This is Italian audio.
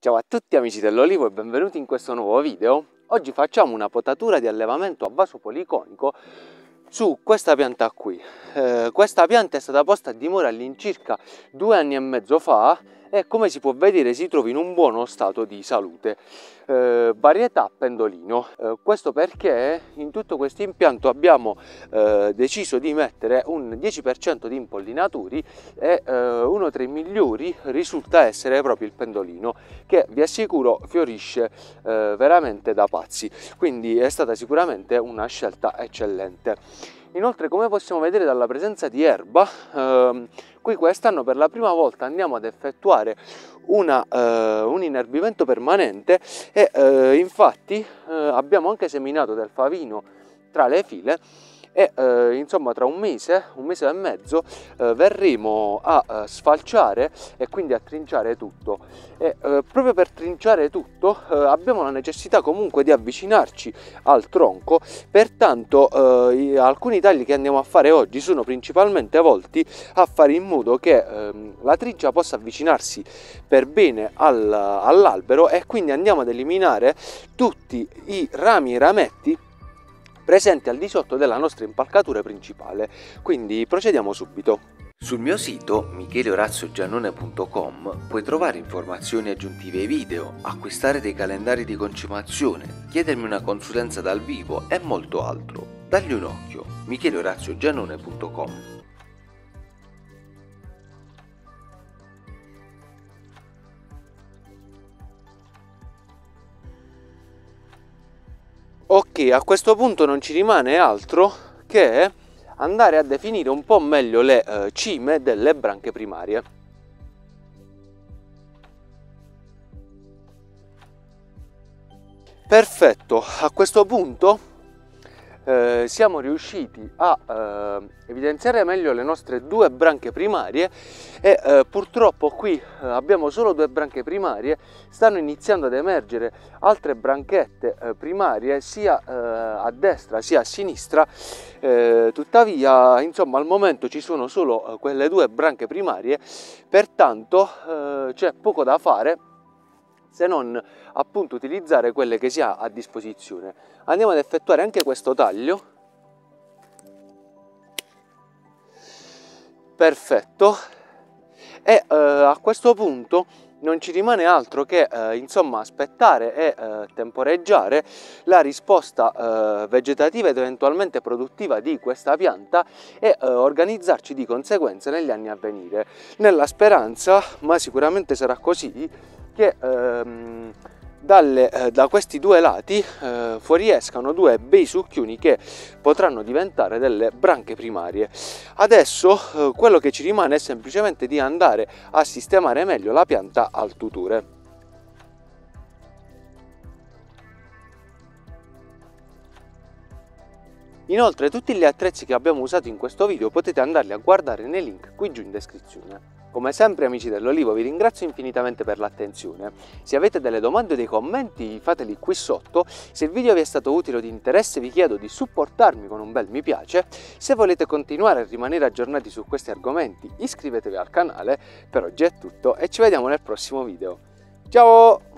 Ciao a tutti amici dell'olivo e benvenuti in questo nuovo video. Oggi facciamo una potatura di allevamento a vaso policonico su questa pianta qui. Questa pianta è stata posta a dimora all'incirca 2 anni e mezzo fa e come si può vedere si trova in un buono stato di salute. Varietà pendolino. Questo perché in tutto questo impianto abbiamo deciso di mettere un 10% di impollinatori e uno tra i migliori risulta essere proprio il pendolino, che vi assicuro fiorisce veramente da pazzi, quindi è stata sicuramente una scelta eccellente. Inoltre, come possiamo vedere dalla presenza di erba, qui quest'anno per la prima volta andiamo ad effettuare un inerbimento permanente e infatti abbiamo anche seminato del favino tra le file e insomma tra un mese e mezzo verremo a sfalciare e quindi a trinciare tutto e proprio per trinciare tutto abbiamo la necessità comunque di avvicinarci al tronco, pertanto alcuni tagli che andiamo a fare oggi sono principalmente volti a fare in modo che la trincia possa avvicinarsi per bene all'albero e quindi andiamo ad eliminare tutti i rami e rametti presenti al di sotto della nostra impalcatura principale, quindi procediamo subito. Sul mio sito micheleoraziogiannone.com puoi trovare informazioni aggiuntive ai video, acquistare dei calendari di concimazione, chiedermi una consulenza dal vivo e molto altro. Dagli un occhio, micheleoraziogiannone.com. Ok, a questo punto non ci rimane altro che andare a definire un po' meglio le cime delle branche primarie. Perfetto, a questo punto siamo riusciti a evidenziare meglio le nostre 2 branche primarie e purtroppo qui abbiamo solo 2 branche primarie, stanno iniziando ad emergere altre branchette primarie sia a destra sia a sinistra, tuttavia insomma al momento ci sono solo quelle 2 branche primarie, pertanto c'è poco da fare se non appunto utilizzare quelle che si ha a disposizione. Andiamo ad effettuare anche questo taglio. Perfetto. E a questo punto non ci rimane altro che insomma aspettare e temporeggiare la risposta vegetativa ed eventualmente produttiva di questa pianta e organizzarci di conseguenza negli anni a venire, nella speranza, ma sicuramente sarà così, che da questi 2 lati fuoriescano 2 bei succhioni che potranno diventare delle branche primarie. Adesso quello che ci rimane è semplicemente di andare a sistemare meglio la pianta al tuture. Inoltre tutti gli attrezzi che abbiamo usato in questo video potete andarli a guardare nei link qui giù in descrizione. Come sempre amici dell'olivo vi ringrazio infinitamente per l'attenzione. Se avete delle domande o dei commenti fateli qui sotto. Se il video vi è stato utile o di interesse vi chiedo di supportarmi con un bel mi piace. Se volete continuare a rimanere aggiornati su questi argomenti iscrivetevi al canale. Per oggi è tutto e ci vediamo nel prossimo video. Ciao!